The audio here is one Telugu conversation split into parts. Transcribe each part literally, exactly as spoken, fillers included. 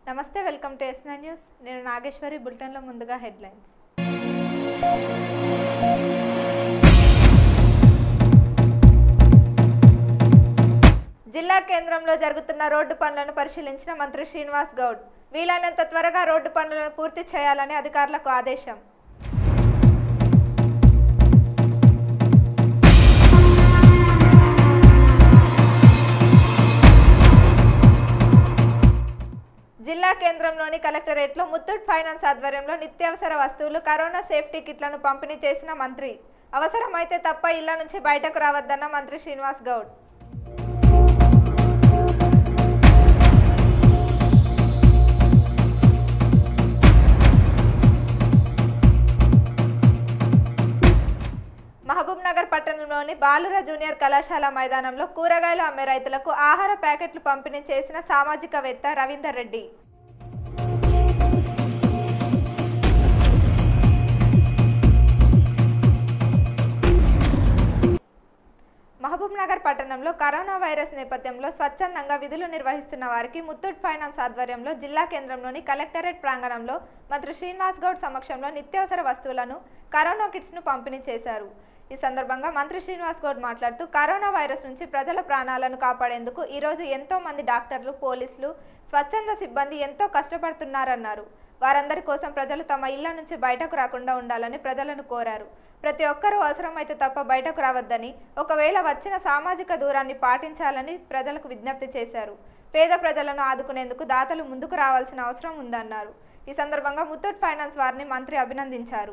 నమస్తే, welcome to S nine news. నేను నాగేశ్వరి. బులెటిన్లో ముందుగా హెడ్లైన్స్. జిల్లా కేంద్రంలో జరుగుతున్న రోడ్డు పనులను పరిశీలించిన మంత్రి శ్రీనివాస్ గౌడ్. వీలైనంత త్వరగా రోడ్డు పనులను పూర్తి చేయాలని అధికారులకు ఆదేశం. జిల్లా కేంద్రంలోని కలెక్టరేట్లో ముత్తూట్ ఫైనాన్స్ ఆధ్వర్యంలో నిత్యావసర వస్తువులు, కరోనా సేఫ్టీ కిట్లను పంపిణీ చేసిన మంత్రి. అవసరమైతే తప్ప ఇళ్ల నుంచి బయటకు రావద్దన్న మంత్రి శ్రీనివాస్ గౌడ్. మహబూబ్ నగర్ పట్టణంలోని బాలుర జూనియర్ కళాశాల మైదానంలో కూరగాయలు అమ్మే రైతులకు ఆహార ప్యాకెట్లు పంపిణీ చేసిన సామాజికవేత్త రవీందర్ రెడ్డి. మహబూబ్ నగర్ పట్టణంలో కరోనా వైరస్ నేపథ్యంలో స్వచ్ఛందంగా విధులు నిర్వహిస్తున్న వారికి ముత్తూట్ ఫైనాన్స్ ఆధ్వర్యంలో జిల్లా కేంద్రంలోని కలెక్టరేట్ ప్రాంగణంలో మంత్రి శ్రీనివాస్ గౌడ్ సమక్షంలో నిత్యావసర వస్తువులను, కరోనా కిట్స్ ను పంపిణీ చేశారు. ఈ సందర్భంగా మంత్రి శ్రీనివాస్ గౌడ్ మాట్లాడుతూ కరోనా వైరస్ నుంచి ప్రజల ప్రాణాలను కాపాడేందుకు ఈరోజు ఎంతో మంది డాక్టర్లు, పోలీసులు, స్వచ్ఛంద సిబ్బంది ఎంతో కష్టపడుతున్నారన్నారు. వారందరి కోసం ప్రజలు తమ ఇళ్ల నుంచి బయటకు రాకుండా ఉండాలని ప్రజలను కోరారు. ప్రతి ఒక్కరూ అవసరమైతే తప్ప బయటకు రావద్దని, ఒకవేళ వచ్చిన సామాజిక దూరాన్ని పాటించాలని ప్రజలకు విజ్ఞప్తి చేశారు. పేద ప్రజలను ఆదుకునేందుకు దాతలు ముందుకు రావాల్సిన అవసరం ఉందన్నారు. ఈ సందర్భంగా ముత్తూట్ ఫైనాన్స్ వారిని మంత్రి అభినందించారు.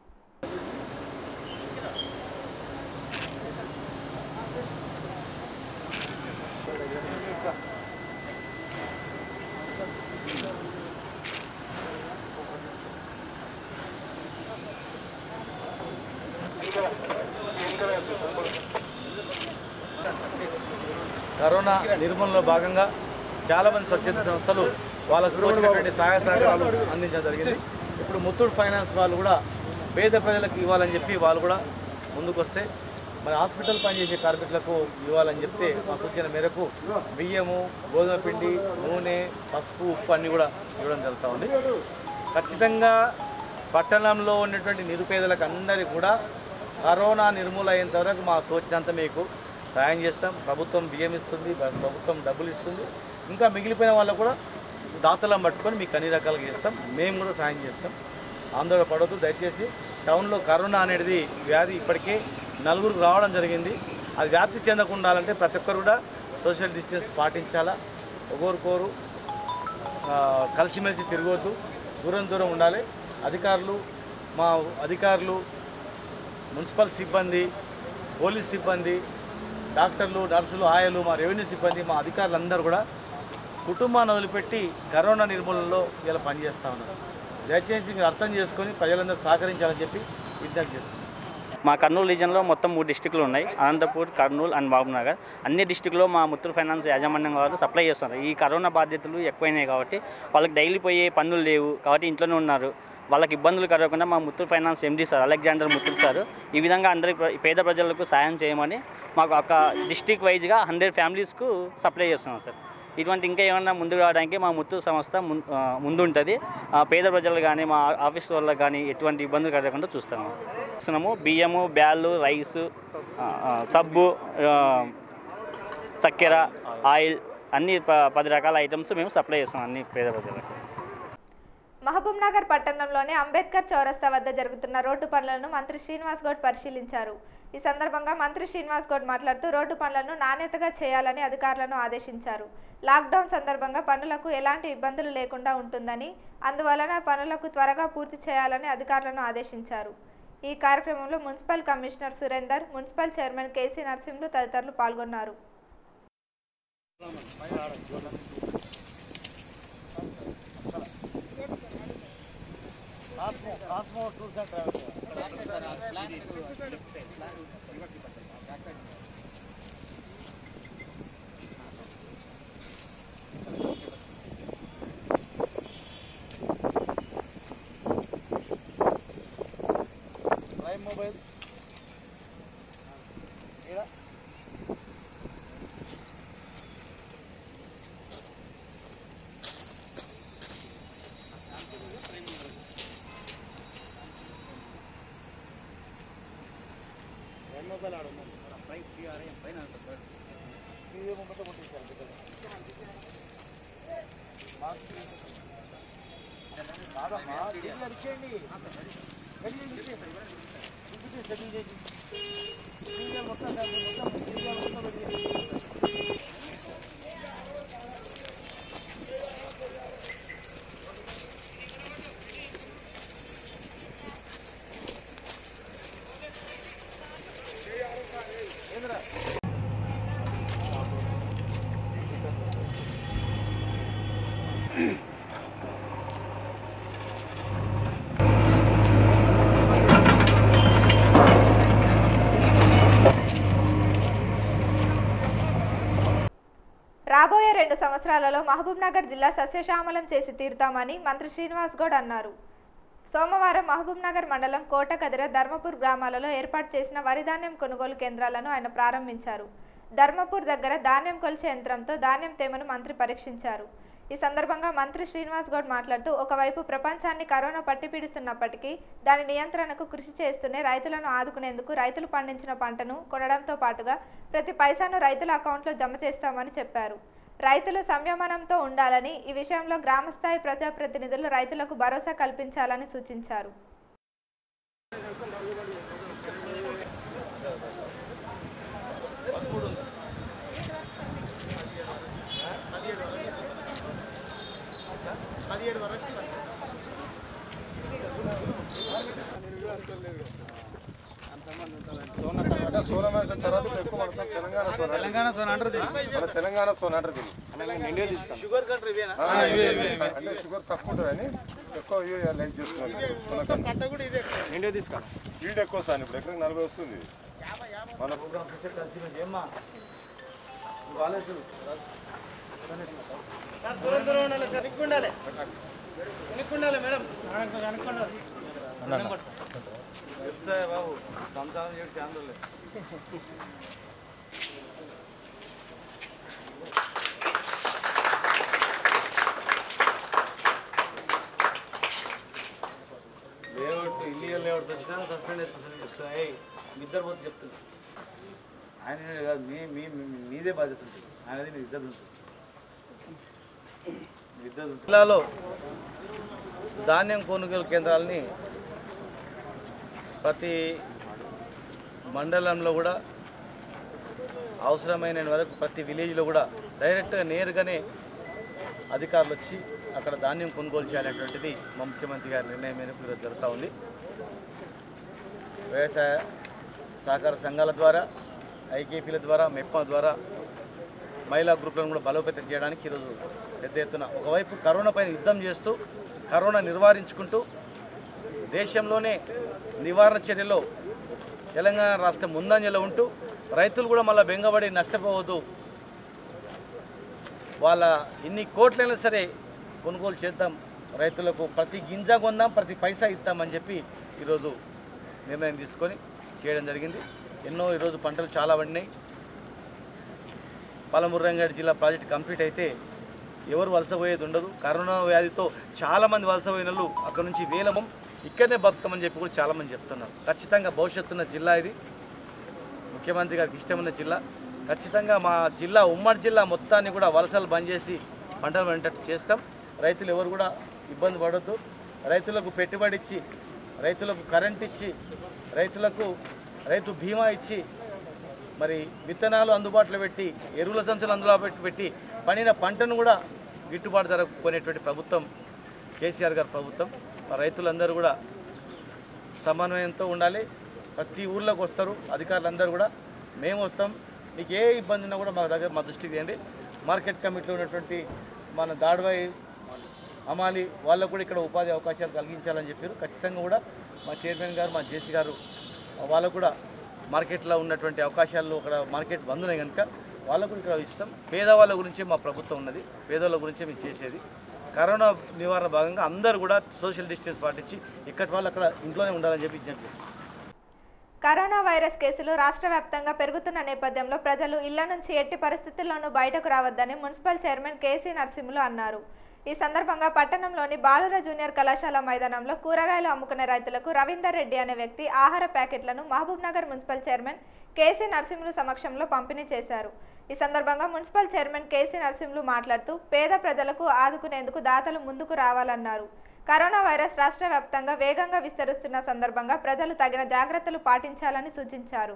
కరోనా నిర్మూలనలో భాగంగా చాలామంది స్వచ్ఛంద సంస్థలు వాళ్ళకు తోచినటువంటి సహాయ సహకారాలు అందించడం జరిగింది. ఇప్పుడు ముత్తూట్ ఫైనాన్స్ వాళ్ళు కూడా పేద ప్రజలకు ఇవ్వాలని చెప్పి వాళ్ళు కూడా ముందుకు వస్తే మరి హాస్పిటల్ పనిచేసే కార్మికులకు ఇవ్వాలని చెప్తే మా సూచన మేరకు బియ్యము, గోధుమ పిండి, నూనె, పసుపు, ఉప్పు అన్నీ కూడా ఇవ్వడం జరుగుతూ ఉంది. ఖచ్చితంగా పట్టణంలో ఉన్నటువంటి నిరుపేదలకు అందరికీ కూడా కరోనా నిర్మూలన అయ్యేంత వరకు మా తోచినంత మీకు సాయం చేస్తాం. ప్రభుత్వం బియ్యం ఇస్తుంది, ప్రభుత్వం డబ్బులు ఇస్తుంది. ఇంకా మిగిలిపోయిన వాళ్ళకు కూడా దాతలను పట్టుకొని మీకు అన్ని రకాలుగా చేస్తాం. మేము కూడా సాయం చేస్తాం. ఆందోళన పడవద్దు దయచేసి. టౌన్లో కరోనా అనేది వ్యాధి ఇప్పటికే నలుగురికి రావడం జరిగింది. అది వ్యాప్తి చెందకుండా ఉండాలంటే ప్రతి ఒక్కరు కూడా సోషల్ డిస్టెన్స్ పాటించాలా. ఒకరికొరు కలిసిమెలిసి తిరగవద్దు, దూరం దూరం ఉండాలి. అధికారులు, మా అధికారులు, మున్సిపల్ సిబ్బంది, పోలీస్ సిబ్బంది, డాక్టర్లు, నర్సులు, ఆయాలు, మా రెవెన్యూ సిబ్బంది, మా అధికారులందరూ కూడా కుటుంబాన్ని వదిలిపెట్టి కరోనా నిర్మూలనలో ఇలా పనిచేస్తూ ఉన్నారు. దయచేసి మీరు అర్థం చేసుకొని ప్రజలందరూ సహకరించాలని చెప్పి విజ్ఞప్తి చేస్తున్నాం. మా కర్నూలు రీజన్లో మొత్తం మూడు డిస్టిక్లు ఉన్నాయి. Anantapur, Kurnool and Mahabubnagar. అన్ని డిస్టిక్లో మా ముత్తూట్ ఫైనాన్స్ యాజమాన్యం వాళ్ళు సప్లై చేస్తున్నారు. ఈ కరోనా బాధ్యతలు ఎక్కువైనాయి కాబట్టి వాళ్ళకి డైలీ పోయే పనులు లేవు కాబట్టి ఇంట్లోనే ఉన్నారు. వాళ్ళకి ఇబ్బందులు కలగకుండా మా Muthoot finance MD sir Alexander Muthoot sir ఈ విధంగా అందరి పేద ప్రజలకు సాయం చేయమని మాకు ఒక డిస్టిక్ వైజ్గా హండ్రెడ్ ఫ్యామిలీస్కు సప్లై చేస్తున్నాం సార్. ఇటువంటి ఇంకా ఏమన్నా ముందుకు రావడానికి మా ముత్తూట్ సంస్థ ముందు ఉంటుంది. పేద ప్రజలు కానీ మా ఆఫీస్ వాళ్ళకి కానీ ఎటువంటి ఇబ్బందులు కలగకుండా చూస్తాము. ఇస్తున్నాము బియ్యము, బ్యాళ్ళు, రైసు, సబ్బు, చక్కెర, ఆయిల్ అన్ని పది రకాల ఐటమ్స్ మేము సప్లై చేస్తాం అన్ని పేద ప్రజలకు. మహబూబ్ నగర్ పట్టణంలోని అంబేద్కర్ చౌరస్తా వద్ద జరుగుతున్న రోడ్డు పనులను మంత్రి శ్రీనివాస్ గౌడ్ పరిశీలించారు. ఈ సందర్భంగా మంత్రి శ్రీనివాస్ గౌడ్ మాట్లాడుతూ రోడ్డు పనులను నాణ్యతగా చేయాలని అధికారులను ఆదేశించారు. లాక్డౌన్ సందర్భంగా పనులకు ఎలాంటి ఇబ్బందులు లేకుండా ఉంటుందని, అందువలన పనులకు త్వరగా పూర్తి చేయాలని అధికారులను ఆదేశించారు. ఈ కార్యక్రమంలో municipal commissioner Surender, municipal chairman KC Narasimhulu తదితరులు పాల్గొన్నారు. మొబైల్ రాబోయే రెండు సంవత్సరాలలో మహబూబ్నగర్ జిల్లా సస్యశ్యామలం చేసి తీరుతామని మంత్రి శ్రీనివాస్ గౌడ్ అన్నారు. సోమవారం మహబూబ్నగర్ మండలం కోటకదిర ధర్మపూర్ గ్రామాలలో ఏర్పాటు చేసిన వరి ధాన్యం కొనుగోలు కేంద్రాలను ఆయన ప్రారంభించారు. ధర్మపూర్ దగ్గర ధాన్యం కొలిచే యంత్రంతో ధాన్యం తేమను మంత్రి పరీక్షించారు. ఈ సందర్భంగా మంత్రి శ్రీనివాస్ గౌడ్ మాట్లాడుతూ ఒకవైపు ప్రపంచాన్ని కరోనా పట్టిపీడిస్తున్నప్పటికీ దాని నియంత్రణకు కృషి చేస్తూనే రైతులను ఆదుకునేందుకు రైతులు పండించిన పంటను కొనడంతో పాటుగా ప్రతి పైసాను రైతుల అకౌంట్లో జమ చేస్తామని చెప్పారు. రైతులు సంయమనంతో ఉండాలని, ఈ విషయంలో గ్రామస్థాయి ప్రజాప్రతినిధులు రైతులకు భరోసా కల్పించాలని సూచించారు. తెలంగాణ సోన అంటారు, తెలంగాణ సోన అంటారు. షుగర్ కంట్రీ అంటే షుగర్ తక్కువ ఉంటుందని ఎక్కువ లైక్ చేస్తున్నారు. ఇండియా తీసుకోండి, ఈల్డ్ ఎక్కువ వస్తాను. ఇప్పుడు ఎక్కడికి నలభై వస్తుంది. మన ప్రోగ్రామ్ ఏమ్మా దూరం దూరం ఉండాలి సార్, నిక్కుండాలి నిక్కుండాలి మేడం. తెలుసా బాబు, సంసారం చేయడం చాలా లేదు. లేఅవుట్ ఇల్లీగల్ లేఅవుట్స్ వచ్చినా సస్పెండ్ చేస్తాయి. ఇద్దరు పోతే చెప్తున్నారు. ఆయన కాదు, మీ మీ మీదే బాధ్యత ఉంటుంది. ఆయనది మీ ఇద్దరు ఉంటుంది. ఇద్దరు జిల్లాలో ధాన్యం కొనుగోలు కేంద్రాలని ప్రతి మండలంలో కూడా అవసరమైన వరకు ప్రతి విలేజ్లో కూడా డైరెక్ట్గా నేరుగానే అధికారులు వచ్చి అక్కడ ధాన్యం కొనుగోలు చేయాలనేటువంటిది మా ముఖ్యమంత్రి గారి నిర్ణయం మేరకు ఈరోజు జరుగుతూ ఉంది. వ్యవసాయ సహకార సంఘాల ద్వారా, ఐకేపీల ద్వారా, మెప్మా ద్వారా మహిళా గ్రూపులను కూడా బలోపేతం చేయడానికి ఈరోజు పెద్ద ఎత్తున ఒకవైపు కరోనా పైన యుద్ధం చేస్తూ కరోనా నివారించుకుంటూ దేశంలోనే నివారణ చర్యలో తెలంగాణ రాష్ట్రం ముందంజలో ఉంటూ రైతులు కూడా మళ్ళీ బెంగబడి నష్టపోవద్దు, వాళ్ళ ఇన్ని కోట్లైనా సరే కొనుగోలు చేద్దాం, రైతులకు ప్రతి గింజ కొందాం, ప్రతి పైసా ఇస్తామని చెప్పి ఈరోజు నిర్ణయం తీసుకొని చేయడం జరిగింది. ఎన్నో ఈరోజు పంటలు చాలా పడినాయి. పాలమూరు రంగారెడ్డి జిల్లా ప్రాజెక్ట్ కంప్లీట్ అయితే ఎవరు వలసపోయేది ఉండదు. కరోనా వ్యాధితో చాలామంది వలసపోయిన వాళ్ళు అక్కడ నుంచి వేలమం ఇక్కడనే బతుకమని చెప్పి కూడా చాలామంది చెప్తున్నారు. ఖచ్చితంగా భవిష్యత్తున్న జిల్లా ఇది, ముఖ్యమంత్రి గారికి ఇష్టమున్న జిల్లా. ఖచ్చితంగా మా జిల్లా ఉమ్మడి జిల్లా మొత్తాన్ని కూడా వలసలు బంద్ చేసి పంటలు పండేటట్టు చేస్తాం. రైతులు ఎవరు కూడా ఇబ్బంది పడొద్దు. రైతులకు పెట్టుబడి ఇచ్చి, రైతులకు కరెంట్ ఇచ్చి, రైతులకు రైతు బీమా ఇచ్చి, మరి విత్తనాలు అందుబాటులో పెట్టి, ఎరువుల సంచులు అందుబాటులో పెట్టి పండిన పంటను కూడా గిట్టుబాటు ధర కొనేటువంటి ప్రభుత్వం కేసీఆర్ గారి ప్రభుత్వం. రైతులందరూ కూడా సమన్వయంతో ఉండాలి. ప్రతి ఊర్లోకి వస్తారు అధికారులందరూ కూడా, మేము వస్తాం, మీకు ఏ ఇబ్బంది ఉన్నా కూడా మా దగ్గర మా దృష్టికి తీయండి. మార్కెట్ కమిటీలో ఉన్నటువంటి మన దాడివాయి అమాలి వాళ్ళకు కూడా ఇక్కడ ఉపాధి అవకాశాలు కలిగించాలని చెప్పారు. ఖచ్చితంగా కూడా మా చైర్మన్ గారు, మా జేసీ గారు వాళ్ళకు కూడా మార్కెట్లో ఉన్నటువంటి అవకాశాలు అక్కడ మార్కెట్ బంద్ ఉన్నాయి కనుక వాళ్ళకు కూడా ఇక్కడ ఇస్తాం. పేదవాళ్ళ గురించే మా ప్రభుత్వం ఉన్నది, పేదవాళ్ళ గురించే మేము చేసేది. కరోనా నివారణ భాగంగా అందరూ కూడా సోషల్ డిస్టెన్స్ పాటించి ఇక్కడి వాళ్ళు అక్కడ ఇంట్లోనే ఉండాలని చెప్పి విజ్ఞప్తి చేస్తాం. కరోనా వైరస్ కేసులు రాష్ట్ర వ్యాప్తంగా పెరుగుతున్న నేపథ్యంలో ప్రజలు ఇళ్ల నుంచి ఎట్టి పరిస్థితుల్లోనూ బయటకు రావద్దని మున్సిపల్ చైర్మన్ కేసీ నరసింహులు అన్నారు. ఈ సందర్భంగా పట్టణంలోని బాలుర జూనియర్ కళాశాల మైదానంలో కూరగాయలు అమ్ముకునే రైతులకు రవీందర్ రెడ్డి అనే వ్యక్తి ఆహార ప్యాకెట్లను Mahabubnagar municipal chairman KC Narasimhulu సమక్షంలో పంపిణీ చేశారు. ఈ సందర్భంగా మున్సిపల్ చైర్మన్ కేసీ నరసింహులు మాట్లాడుతూ పేద ప్రజలకు ఆదుకునేందుకు దాతలు ముందుకు రావాలన్నారు. కరోనా వైరస్ రాష్ట్ర వ్యాప్తంగా వేగంగా విస్తరిస్తున్న సందర్భంగా ప్రజలు తగిన జాగ్రత్తలు పాటించాలని సూచించారు.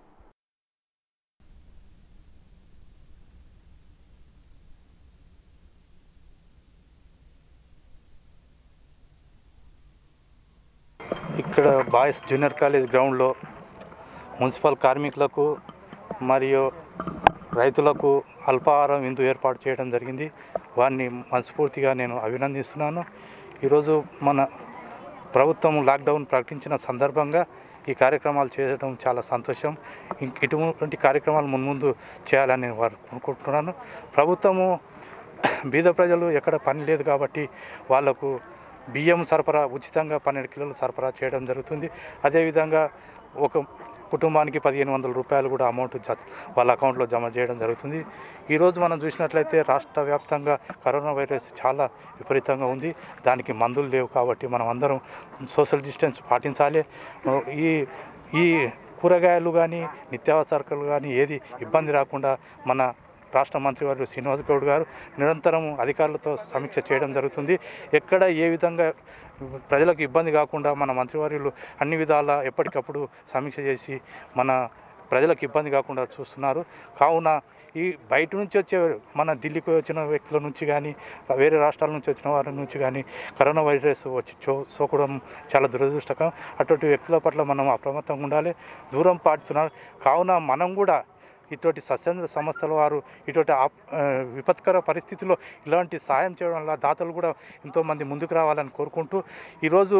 ఇక్కడ బాయ్స్ జూనియర్ కాలేజ్ గ్రౌండ్లో మున్సిపల్ కార్మికులకు మరియు రైతులకు అల్పాహారం విందు ఏర్పాటు చేయడం జరిగింది. వారిని మనస్ఫూర్తిగా నేను అభినందిస్తున్నాను. ఈరోజు మన ప్రభుత్వం లాక్డౌన్ ప్రకటించిన సందర్భంగా ఈ కార్యక్రమాలు చేయడం చాలా సంతోషం. ఇటువంటి కార్యక్రమాలు మున్ముందు చేయాలని నేను వారు అనుకుంటున్నాను. ప్రభుత్వము బీద ప్రజలు ఎక్కడ పని లేదు కాబట్టి వాళ్లకు బియ్యం సరఫరా ఉచితంగా పన్నెండు కిలోలు సరఫరా చేయడం జరుగుతుంది. అదేవిధంగా ఒక కుటుంబానికి పదిహేను వందల రూపాయలు కూడా అమౌంట్ వాళ్ళ అకౌంట్లో జమ చేయడం జరుగుతుంది. ఈరోజు మనం చూసినట్లయితే రాష్ట్ర వ్యాప్తంగా కరోనా వైరస్ చాలా విపరీతంగా ఉంది. దానికి మందులు లేవు కాబట్టి మనం అందరం సోషల్ డిస్టెన్స్ పాటించాలి. ఈ ఈ కూరగాయలు కానీ నిత్యావసరకాలు కానీ ఏది ఇబ్బంది రాకుండా మన రాష్ట్ర మంత్రివర్యులు శ్రీనివాస్ గౌడ్ గారు నిరంతరం అధికారులతో సమీక్ష చేయడం జరుగుతుంది. ఎక్కడ ఏ విధంగా ప్రజలకు ఇబ్బంది కాకుండా మన మంత్రివర్యులు అన్ని విధాల ఎప్పటికప్పుడు సమీక్ష చేసి మన ప్రజలకు ఇబ్బంది కాకుండా చూస్తున్నారు. కావున ఈ బయట నుంచి వచ్చే మన ఢిల్లీకి వచ్చిన వ్యక్తుల నుంచి కానీ వేరే రాష్ట్రాల నుంచి వచ్చిన వారి నుంచి కానీ కరోనా వైరస్ వచ్చి చో సోకడం చాలా దురదృష్టకరం. అటువంటి వ్యక్తుల పట్ల మనం అప్రమత్తంగా ఉండాలి, దూరం పాటిస్తున్నారు. కావున మనం కూడా ఇటువంటి స్వచ్ఛంద సంస్థల వారు ఇటువంటి విపత్కర పరిస్థితుల్లో ఇలాంటి సాయం చేయడం వల్ల దాతలు కూడా ఎంతోమంది ముందుకు రావాలని కోరుకుంటూ ఈరోజు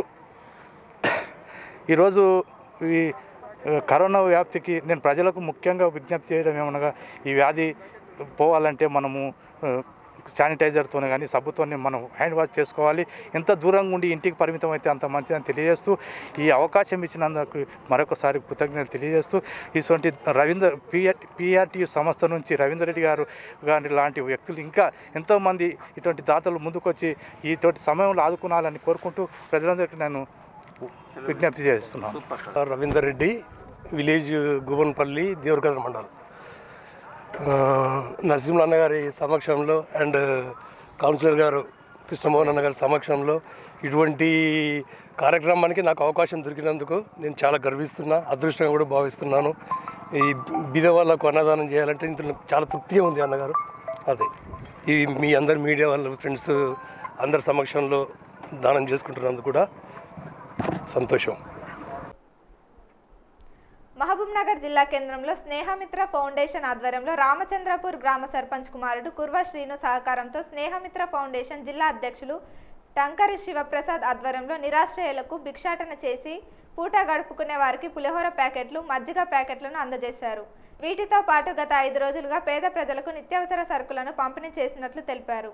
ఈరోజు ఈ కరోనా వ్యాప్తికి నేను ప్రజలకు ముఖ్యంగా విజ్ఞప్తి చేయడం ఏమనగా ఈ వ్యాధి పోవాలంటే మనము శానిటైజర్తోనే కానీ సబ్బుతోనే మనం హ్యాండ్ వాష్ చేసుకోవాలి. ఎంత దూరంగా ఉండి ఇంటికి పరిమితం అయితే అంత మంచిదని తెలియజేస్తూ ఈ అవకాశం ఇచ్చినందుకు మరొకసారి కృతజ్ఞతలు తెలియజేస్తూ ఇటువంటి రవీందర్ పిఆర్ పిఆర్టీ సంస్థ నుంచి రవీందర్ రెడ్డి గారు కానీ లాంటి వ్యక్తులు ఇంకా ఎంతోమంది ఇటువంటి దాతలు ముందుకొచ్చి ఇటువంటి సమయంలో ఆదుకునాలని కోరుకుంటూ ప్రజలందరికీ నేను విజ్ఞప్తి చేస్తున్నాను. రవీందర్ రెడ్డి, విలేజ్ గుబన్పల్లి, దేవరకద్ర మండలం. నరసింహ గారి సమక్షంలో అండ్ కౌన్సిలర్ గారు కృష్ణమోహన్ అన్న గారి సమక్షంలో ఇటువంటి కార్యక్రమానికి నాకు అవకాశం దొరికినందుకు నేను చాలా గర్విస్తున్నా, అదృష్టంగా కూడా భావిస్తున్నాను. ఈ బీద వాళ్ళకు అన్నదానం చేయాలంటే ఇంత చాలా తృప్తిగా ఉంది అన్నగారు. అదే ఈ మీ అందరు మీడియా వాళ్ళ ఫ్రెండ్స్ అందరి సమక్షంలో దానం చేసుకుంటున్నందుకు కూడా సంతోషం. మహబూబ్ నగర్ జిల్లా కేంద్రంలో స్నేహమిత్ర ఫౌండేషన్ ఆధ్వర్యంలో రామచంద్రపూర్ గ్రామ సర్పంచ్ కుమారుడు కుర్వ శ్రీను సహకారంతో స్నేహమిత్ర ఫౌండేషన్ జిల్లా అధ్యక్షులు టంకరి శివప్రసాద్ ఆధ్వర్యంలో నిరాశ్రయులకు భిక్షాటన చేసి పూట గడుపుకునే వారికి పులిహోర ప్యాకెట్లు, మజ్జిగ ప్యాకెట్లను అందజేశారు. వీటితో పాటు గత ఐదు రోజులుగా పేద ప్రజలకు నిత్యావసర సరుకులను పంపిణీ చేసినట్లు తెలిపారు.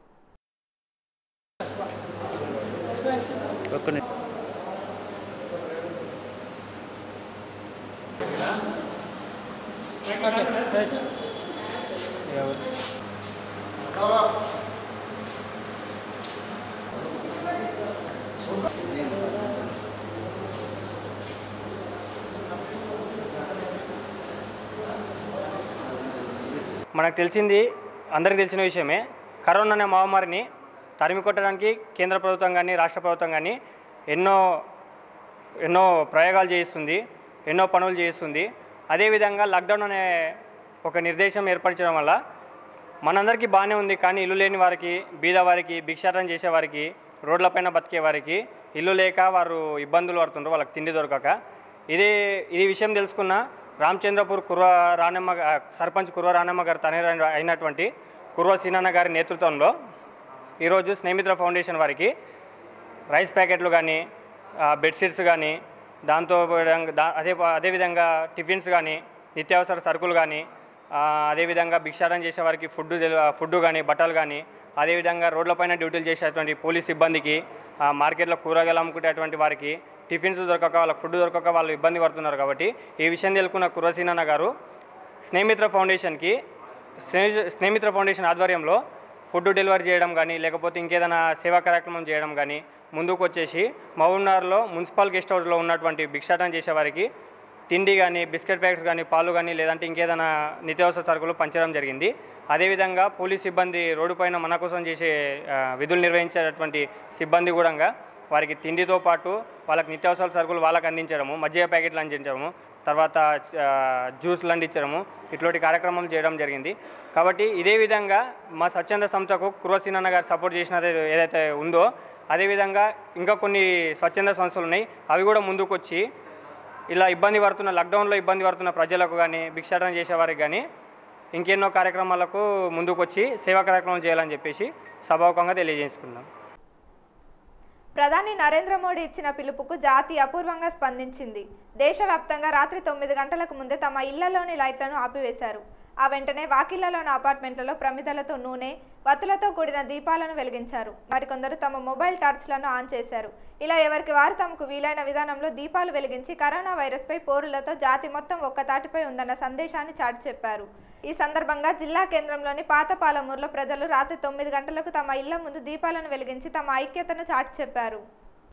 మనకు తెలిసింది, అందరికీ తెలిసిన విషయమే, కరోనా అనే మహమ్మారిని తరిమి కొట్టడానికి కేంద్ర ప్రభుత్వం కానీ రాష్ట్ర ప్రభుత్వం కానీ ఎన్నో ఎన్నో ప్రయోగాలు చేయిస్తుంది, ఎన్నో పనులు చేయిస్తుంది. అదేవిధంగా లాక్డౌన్ అనే ఒక నిర్దేశం ఏర్పరచడం వల్ల మనందరికీ బాగానే ఉంది. కానీ ఇల్లు లేని వారికి, బీద వారికి, భిక్షాటన చేసేవారికి, రోడ్లపైన బతికే వారికి ఇల్లు లేక వారు ఇబ్బందులు పడుతుంటారు, వాళ్ళకి తిండి దొరకక. ఇది ఇది విషయం తెలుసుకున్న రామచంద్రపూర్ కుర్వ రానమ్మ సర్పంచ్ కుర్వ రానమ్మ గారు తన అయినటువంటి కుర్వ సీనన్న గారి నేతృత్వంలో ఈరోజు స్నేహిమిత్ర ఫౌండేషన్ వారికి రైస్ ప్యాకెట్లు కానీ, బెడ్షీట్స్ కానీ, దాంతో అదే అదేవిధంగా టిఫిన్స్ కానీ, నిత్యావసర సరుకులు కానీ, అదేవిధంగా భిక్షాటన చేసే వారికి ఫుడ్ ఫుడ్ కానీ, బట్టలు కానీ, అదేవిధంగా రోడ్లపైన డ్యూటీలు చేసేటువంటి పోలీస్ సిబ్బందికి, మార్కెట్లో కూరగాయలు అమ్ముకునేటువంటి వారికి టిఫిన్స్ దొరకక, వాళ్ళకి ఫుడ్ దొరకక వాళ్ళు ఇబ్బంది పడుతున్నారు. కాబట్టి ఈ విషయం తెలుసుకున్న కుర్వసీనన్న గారు స్నేహిమిత్ర ఫౌండేషన్కి స్నేహ స్నేహిమిత్ర ఫౌండేషన్ ఆధ్వర్యంలో ఫుడ్ డెలివరీ చేయడం కానీ లేకపోతే ఇంకేదైనా సేవా కార్యక్రమం చేయడం కానీ ముందుకు వచ్చేసి మహబూబ్నగర్లో మున్సిపల్ గెస్ట్ హౌస్లో ఉన్నటువంటి భిక్షాటన చేసే వారికి తిండి కానీ బిస్కెట్ ప్యాకెట్స్ కానీ పాలు కానీ లేదంటే ఇంకేదైనా నిత్యావసర సరుకులు పంచడం జరిగింది. అదేవిధంగా పోలీస్ సిబ్బంది రోడ్డు పైన మన కోసం చేసే విధులు నిర్వహించేటటువంటి సిబ్బంది కూడా వారికి తిండితో పాటు వాళ్ళకి నిత్యావసర సరుకులు వాళ్ళకి అందించడము, మజ్జిగ ప్యాకెట్లు అందించడము, తర్వాత జ్యూస్లు అందించడము ఇట్లాంటి కార్యక్రమాలు చేయడం జరిగింది. కాబట్టి ఇదే విధంగా మా స్వచ్ఛంద సంస్థకు కుర్వసీనన్న గారు సపోర్ట్ చేసినది ఏదైతే ఉందో అదేవిధంగా ఇంకా కొన్ని స్వచ్ఛంద సంస్థలు ఉన్నాయి. అవి కూడా ముందుకు వచ్చి ఇలా ఇబ్బంది పడుతున్న లాక్డౌన్లో ఇబ్బంది పడుతున్న ప్రజలకు కానీ భిక్షాటన చేసేవారికి కానీ ఇంకెన్నో కార్యక్రమాలకు ముందుకు వచ్చి సేవా కార్యక్రమాలు చేయాలని చెప్పేసి సభాముఖంగా తెలియజేసుకున్నాం. ప్రధాని నరేంద్ర మోడీ ఇచ్చిన పిలుపుకు జాతి అపూర్వంగా స్పందించింది. దేశవ్యాప్తంగా రాత్రి తొమ్మిది గంటలకు ముందే తమ ఇళ్లలోని లైట్లను ఆపివేశారు. ఆ వెంటనే వాకిళ్లలోని అపార్ట్మెంట్లలో ప్రమిదలతో నూనె, వత్తులతో కూడిన దీపాలను వెలిగించారు. మరికొందరు తమ మొబైల్ టార్చ్లను ఆన్ చేశారు. ఇలా ఎవరికి వారు తమకు వీలైన విధానంలో దీపాలు వెలిగించి కరోనా వైరస్పై పోరులతో జాతి మొత్తం ఒక్కతాటిపై ఉందన్న సందేశాన్ని చాటి చెప్పారు. ఈ సందర్భంగా జిల్లా కేంద్రంలోని పాతపాలమూరులో ప్రజలు రాత్రి తొమ్మిది గంటలకు తమ ఇళ్ల ముందు దీపాలను వెలిగించి తమ ఐక్యతను చాటి చెప్పారు.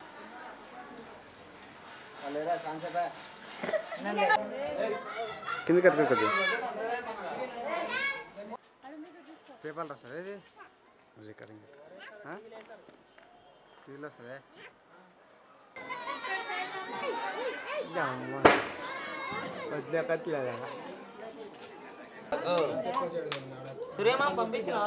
సూర్యమా పంపించినా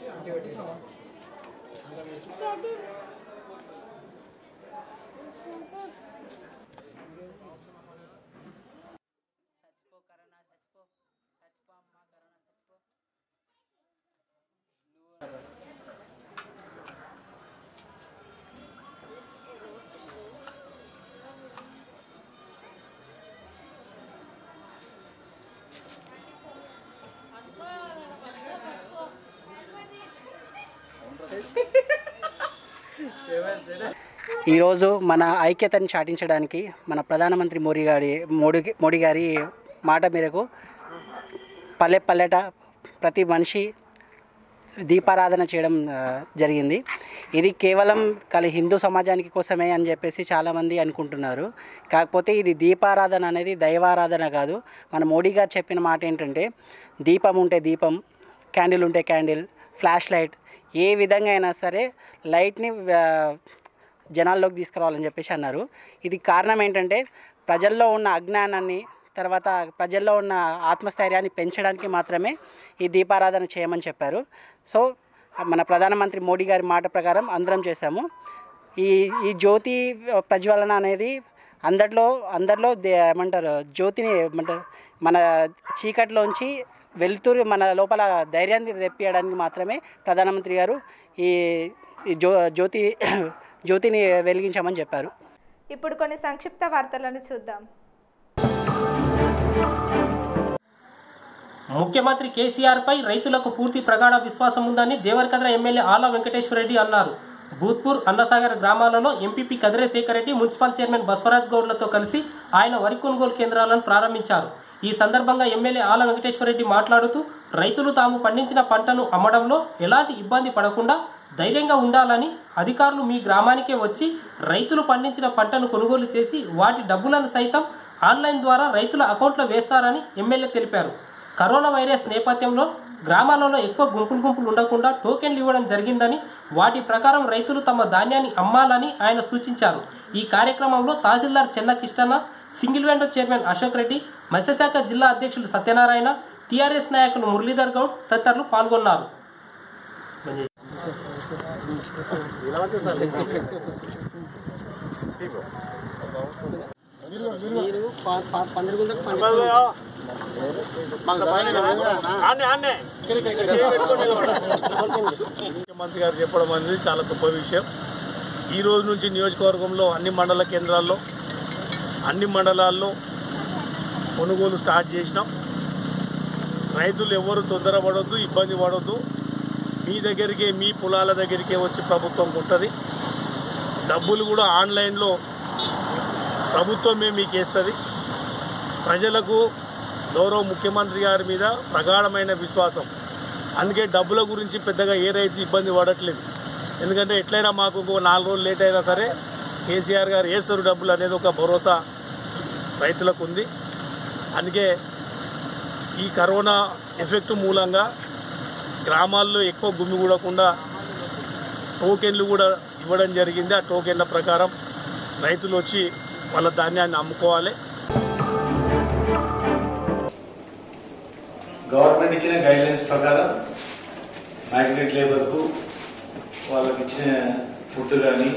ఈరోజు మన ఐక్యతను చాటించడానికి మన ప్రధానమంత్రి మోడీ గారి మోడీ మోడీ గారి మాట మేరకు పల్లె పల్లెట ప్రతి మనిషి దీపారాధన చేయడం జరిగింది. ఇది కేవలం కలి హిందూ సమాజానికి కోసమే అని చెప్పేసి చాలామంది అనుకుంటున్నారు. కాకపోతే ఇది దీపారాధన అనేది దైవారాధన కాదు. మన మోడీ గారు చెప్పిన మాట ఏంటంటే దీపం ఉంటే దీపం, క్యాండిల్ ఉంటే క్యాండిల్, ఫ్లాష్ లైట్, ఏ విధంగా అయినా సరే లైట్ని జనాల్లోకి తీసుకురావాలని చెప్పేసి అన్నారు. ఇది కారణం ఏంటంటే ప్రజల్లో ఉన్న అజ్ఞానాన్ని, తర్వాత ప్రజల్లో ఉన్న ఆత్మస్థైర్యాన్ని పెంచడానికి మాత్రమే ఈ దీపారాధన చేయమని చెప్పారు. సో మన ప్రధానమంత్రి మోడీ గారి మాట ప్రకారం అందరం చేశాము. ఈ ఈ జ్యోతి ప్రజ్వలన అనేది అందరిలో అందరిలో ఏమంటారు జ్యోతిని ఏమంటారు మన చీకట్లోంచి వెలుతురు మన లోపల ధైర్యాన్ని తెప్పియడానికి మాత్రమే ప్రధానమంత్రి గారు ఈ జ్యో జ్యోతి జ్యోతిని వెలిగించామని చెప్పారు. ఇప్పుడు కొన్ని సంక్షిప్త వార్తలను చూద్దాం. ముఖ్యమంత్రి కేసీఆర్ పై రైతులకు పూర్తి ప్రగాఢ విశ్వాసం ఉందని దేవరకద్ర ఎమ్మెల్యే ఆల వెంకటేశ్వర రెడ్డి అన్నారు. భూత్పూర్, అన్నసాగర్ గ్రామాలలో MPP Kadire Shekar Reddy, municipal chairman Baswaraj గౌడ్లతో కలిసి ఆయన వరి కొనుగోలు కేంద్రాలను ప్రారంభించారు. ఈ సందర్భంగా ఎమ్మెల్యే ఆల వెంకటేశ్వర రెడ్డి మాట్లాడుతూ రైతులు తాము పండించిన పంటను అమ్మడంలో ఎలాంటి ఇబ్బంది పడకుండా ధైర్యంగా ఉండాలని, అధికారులు మీ గ్రామానికే వచ్చి రైతులు పండించిన పంటను కొనుగోలు చేసి వాటి డబ్బులను సైతం ఆన్లైన్ ద్వారా రైతుల అకౌంట్లో వేస్తారని ఎమ్మెల్యే తెలిపారు. కరోనా వైరస్ నేపథ్యంలో గ్రామాలలో ఎక్కువ గుంపులు గుంపులు ఉండకుండా టోకెన్లు ఇవ్వడం జరిగిందని, వాటి ప్రకారం రైతులు తమ ధాన్యాన్ని అమ్మాలని ఆయన సూచించారు. ఈ కార్యక్రమంలో tahsildar Chenna Kishtanna, single window chairman Ashok Reddy, మత్స్యశాఖ జిల్లా అధ్యక్షులు సత్యనారాయణ, టీఆర్ఎస్ నాయకులు మురళీధర్ గౌడ్ తదితరులు పాల్గొన్నారు. ముఖ్యమంత్రి గారు చెప్పడం అనేది చాలా గొప్ప విషయం. ఈ రోజు నుంచి నియోజకవర్గంలో అన్ని మండల కేంద్రాల్లో అన్ని మండలాల్లో కొనుగోలు స్టార్ట్ చేసినాం. రైతులు ఎవరు తొందరపడొద్దు, ఇబ్బంది పడొద్దు. మీ దగ్గరికే, మీ పొలాల దగ్గరికే వచ్చి ప్రభుత్వం ఉంటుంది. డబ్బులు కూడా ఆన్లైన్లో ప్రభుత్వమే మీకు వేస్తుంది. ప్రజలకు గౌరవ ముఖ్యమంత్రి గారి మీద ప్రగాఢమైన విశ్వాసం. అందుకే డబ్బుల గురించి పెద్దగా ఏ రైతు ఇబ్బంది పడట్లేదు. ఎందుకంటే ఎట్లయినా మాకు ఇంకో నాలుగు రోజులు లేట్ అయినా సరే కేసీఆర్ గారు వేస్తారు డబ్బులు అనేది ఒక భరోసా రైతులకు ఉంది. అందుకే ఈ కరోనా ఎఫెక్ట్ మూలంగా గ్రామాల్లో ఎక్కువ గుమిగూడకుండా టోకెన్లు కూడా ఇవ్వడం జరిగింది. ఆ టోకెన్ల ప్రకారం రైతులు వచ్చి వాళ్ళ ధాన్యాన్ని అమ్ముకోవాలి. గవర్నమెంట్ ఇచ్చిన గైడ్లైన్స్ ప్రకారం మైగ్రేట్ లేబర్కు వాళ్ళకి ఇచ్చిన ఫుడ్ కానీ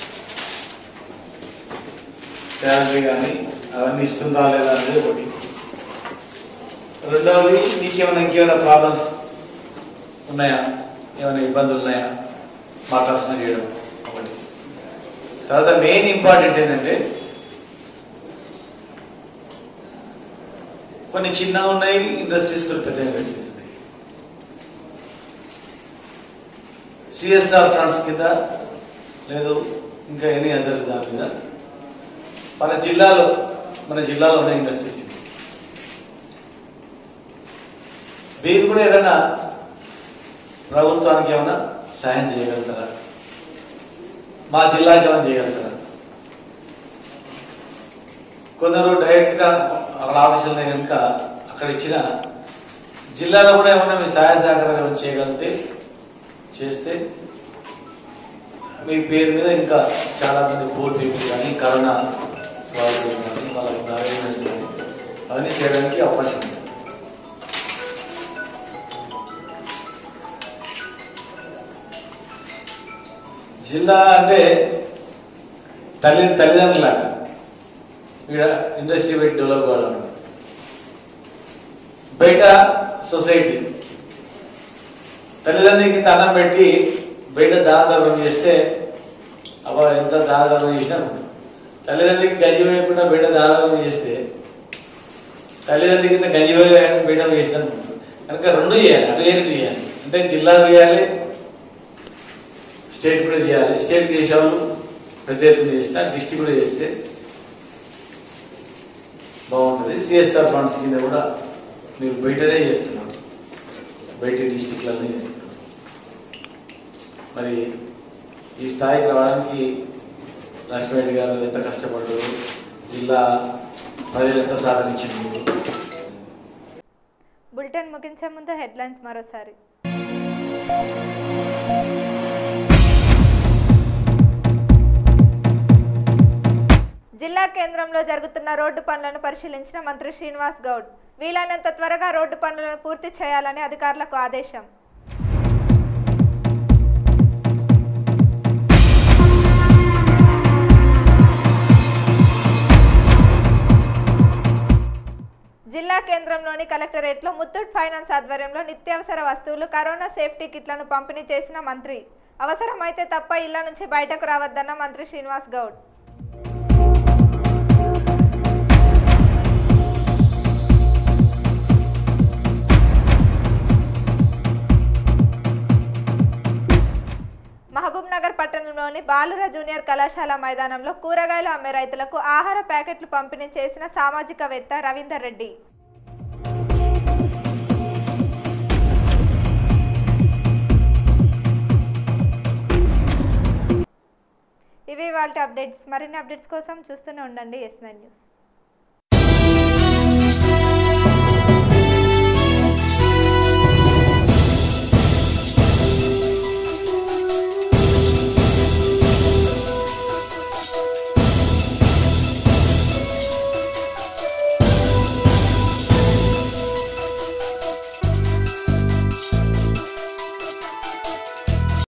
శాలరీ కానీ అవన్నీ ఇస్తుందా లేదా అనేది ఒకటి. రెండవది నీకేమైనా ఇంకేమైనా ప్రాబ్లమ్స్ ఉన్నాయా, ఏమైనా ఇబ్బందులు ఉన్నాయా మాట్లాడుతున్నా చేయడం ఒకటి. తర్వాత మెయిన్ ఇంపార్టెంట్ ఏంటంటే కొన్ని చిన్నగా ఉన్నాయి ఇండస్ట్రీస్, కొన్ని పెద్ద ఇండస్ట్రీస్ ఉన్నాయి. సిఎస్ఆర్ ఫండ్స్ కింద లేదు ఇంకా ఎనీ అదర్ దాని మీద మన జిల్లాలో మన జిల్లాలో ఉన్న ఇండస్ట్రీస్ మీరు కూడా ఏదైనా ప్రభుత్వానికి ఏమైనా సాయం చేయగలుగుతారా, మా జిల్లాకి ఏమైనా చేయగలుగుతారా? కొందరు డైరెక్ట్గా అక్కడ ఆఫీసులు కనుక అక్కడ ఇచ్చిన జిల్లాలో కూడా ఏమన్నా మీ సహాయ సహకారాలు చేయగలిగితే చేస్తే మీ పేరు మీద ఇంకా చాలా మంది పూర్ పీపుల్ కానీ కరోనా వాళ్ళు కానీ వాళ్ళకి అవేర్నెస్ కానీ అవన్నీ చేయడానికి అవకాశం ఉంది. జిల్లా అంటే తల్లి తల్లిదండ్రులాగా ఇక్కడ ఇండస్ట్రీ పెట్టి డెవలప్ కావడం, బయట సొసైటీ తల్లిదండ్రులకి తనం పెట్టి బయట దానధర్మం చేస్తే అబ్బా ఎంత దానధర్మం చేసినా, తల్లిదండ్రులకి గంజి వేయకుండా బయట దానధర్మం చేస్తే తల్లిదండ్రుల కింద గంజి వేయడానికి బయట చేసినా కనుక రెండు చేయాలి, అటు ఏం చేయాలి అంటే జిల్లా చేయాలి, స్టేట్ కూడా చేయాలి. స్టేట్ చేసేవాళ్ళు పెద్ద ఎత్తున చేసిన డిస్ట్రిక్ట్ కూడా చేస్తే బాగుంటుంది. సిఎస్ఆర్ ఫండ్స్ కింద కూడా మీరు బయటనే చేస్తున్నారు, బయట డిస్ట్రిక్ట్లనే చేస్తున్నారు. మరి ఈ స్థాయికి రావడానికి లక్ష్మీరెడ్డి గారు ఎంత కష్టపడ్డారు, జిల్లా ప్రజలు ఎంత సహకరించారు. బులెటిన్ ముగించే ముందు హెడ్లైన్స్ మరోసారి. జిల్లా కేంద్రంలో జరుగుతున్న రోడ్డు పనులను పరిశీలించిన మంత్రి శ్రీనివాస్ గౌడ్. వీలైనంత త్వరగా రోడ్డు పనులను పూర్తి చేయాలని అధికారులకు ఆదేశం. జిల్లా కేంద్రంలోని కలెక్టరేట్లో ముత్తూట్ ఫైనాన్స్ ఆధ్వర్యంలో నిత్యావసర వస్తువులు, కరోనా సేఫ్టీ కిట్లను పంపిణీ చేసిన మంత్రి. అవసరమైతే తప్ప ఇళ్ల నుంచి బయటకు రావద్దన్న మంత్రి శ్రీనివాస్ గౌడ్. మహబూబ్ నగర్ పట్టణంలోని బాలుర జూనియర్ కళాశాల మైదానంలో కూరగాయలు అమ్మే రైతులకు ఆహార ప్యాకెట్లు పంపిణీ చేసిన సామాజికవేత్త రవీందర్ రెడ్డి. ఇవి వాళ్ళ అప్డేట్స్. మరిన్ని అప్డేట్స్ కోసం చూస్తూనే ఉండండి ఎస్ నైన్ న్యూస్.